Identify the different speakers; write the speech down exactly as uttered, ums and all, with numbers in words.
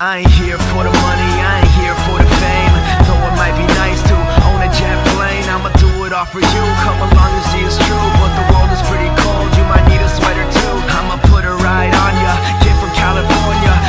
Speaker 1: I ain't here for the money, I ain't here for the fame. Though it might be nice to own a jet plane, I'ma do it all for you, come along and see it's true. But the world is pretty cold, you might need a sweater too. I'ma put a ride on ya, kid from California.